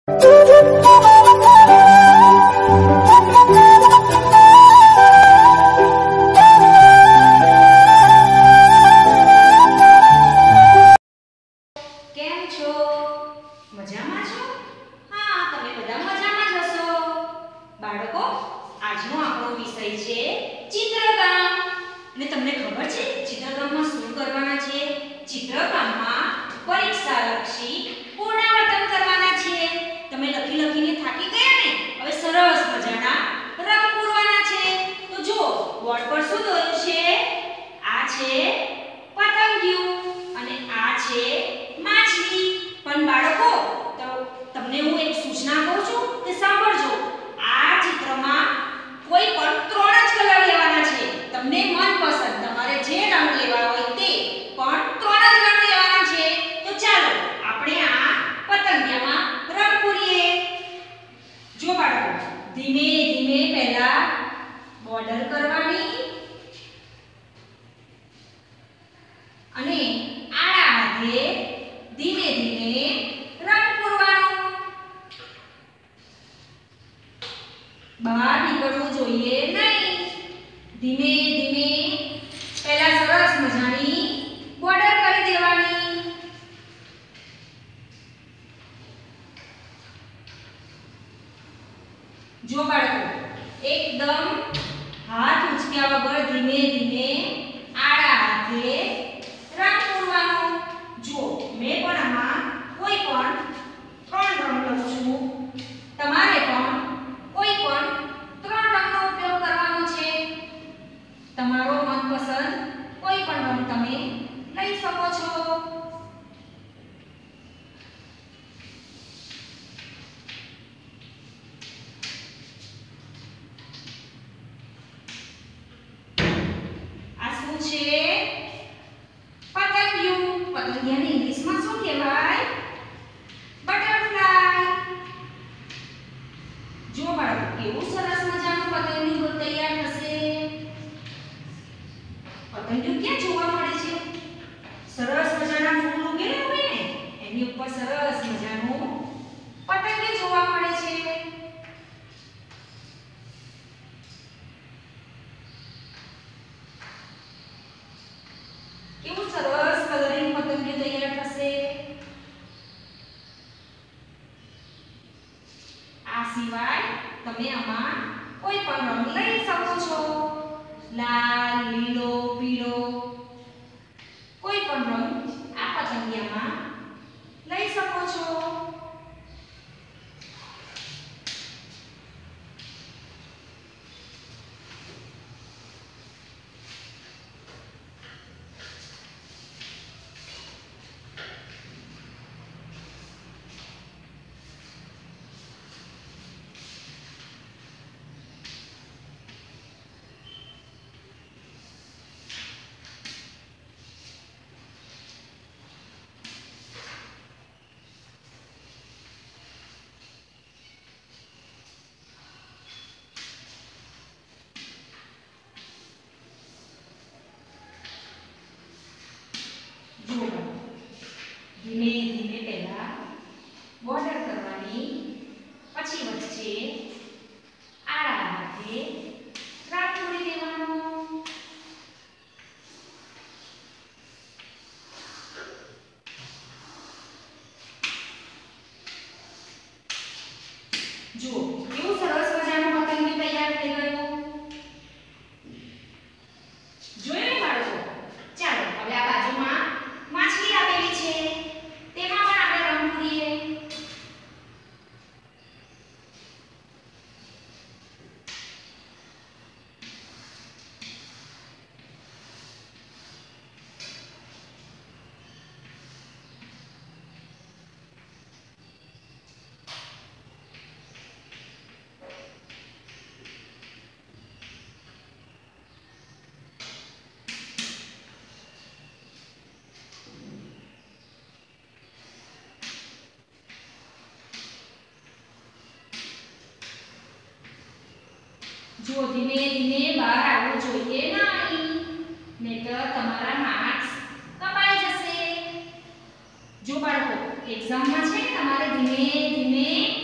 કેમ છો? મજામાં છો? હા, તમે બધા મજામાં જ હશો. બાળકો, આજનો આપણો વિષય છે ચિત્રકામ. અને તમને ખબર છે ચિત્રકામમાં શું કરવાના છે? ચિત્રકામમાં પરીક્ષાલક્ષી પુનરાવર્તન કરવાના છે. તમે લખીને થાકી ગયા ને? હવે સરસ મજાના રંગ પૂરવાના છે. તો જુઓ, બોર્ડ પર શું દોર્યું છે? આ છે પતંગિયું અને આ છે માછલી. પણ બાળકો, તમને હું એક સૂચના કહું છું તે સાંભળજો. આ ચિત્રમાં કોઈ પણ 3 જ કલર લેવાના છે. તમને મનપસંદ તમારે જે રંગ લેવા હોય તે, પણ 3 જ રંગ લેવાના છે. તો ચાલો આપણે આ પતંગિયામાં રંગ પૂરીએ. જો બાળકો, ધીમે ધીમે પહેલા બોર્ડર કરવાની અને આડા હાથે ધીમે ધીમે રંગ પૂરવાનો. બહાર નીકળવું જોઈએ નહીં. ધીમે ધીમે પહેલા સરસ મજાની બોર્ડર કરી દેવાની. જો બાળકો, એકદમ હાથ ઉચક્યા વગર ધીમે ધીમે આડા હાથે રંગ પૂરવાનો. જો મેં પણ આમાં કોઈ પણ 3 રંગ લઉં છું. તમારે પણ કોઈ પણ 3 રંગનો ઉપયોગ કરવાનો છે. તમારો મનપસંદ કોઈ પણ રંગ તમે લઈ શકો છો. આ શું છે? પતંગિયું. પતંગિયાને ઇંગ્લિશમાં શું કહેવાય? બટરફ્લાય. જો બાળકો, કેવું સરસ મજાનું પતંગિયું તૈયાર થશે. પતંગિયું ક્યાં જોવા મળે છે? સરસ મજાના ફૂલ ઉગેલા હોય ને એની ઉપર સરસ મજાનું પતંગિયું જોવા મળે છે. કેવું સરસ કલરિંગ પતંગિયું તૈયાર થશે. આ સિવાય તમે આમાં કોઈ પણ રંગ લઈ શકો છો. લાલ, લીલો, પીળો, કોઈ પણ રંગ આ પતંગિયામાં લઈ શકો છો. ધીમે ધીમે પહેલા બોર્ડર કરવાની, પછી વચ્ચે આડા હાથે રંગ પૂરી દેવાનો. જુઓ, કેવું સરસ મજાનું પતંગિયું તૈયાર થઈ ગયું. જોયું બાળકો? ચાલો હવે આ બાજુમાં માછલી આપેલી છે તેમાં પણ આપણે રંગ પૂરીએ. જો ધીમે ધીમે બહાર આવવું જોઈએ નહીં, નહીતર તમારા માર્ક્સ કપાઈ જશે. જો બાળકો, એક્ઝામમાં છે તમારે ધીમે ધીમે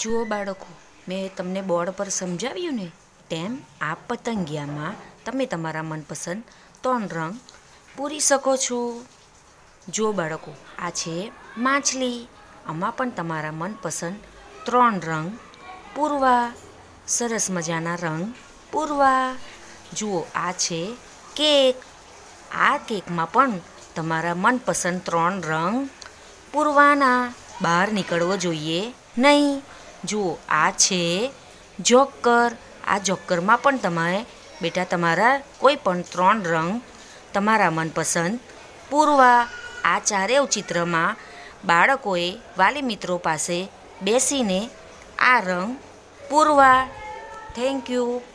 જુઓ બાળકો, મેં તમને બોર્ડ પર સમજાવ્યું ને તેમ આ પતંગિયામાં તમે તમારા મનપસંદ 3 રંગ પૂરી શકો છો. જુઓ બાળકો, આ છે માછલી. આમાં પણ તમારા મનપસંદ 3 રંગ પૂરવા. સરસ મજાના રંગ પૂરવા. જુઓ, આ છે કેક. આ કેકમાં પણ તમારા મનપસંદ 3 રંગ પૂરવાના. બહાર નીકળવો જોઈએ નહીં. જુઓ, આ છે જોકર. આ જોકરમાં પણ તમે બેટા તમારા કોઈ પણ 3 રંગ તમારા મનપસંદ પૂરવા. આ ચારેય ચિત્રમાં બાળકોએ વાલી મિત્રો પાસે બેસીને આ રંગ પૂરવા. Thank you.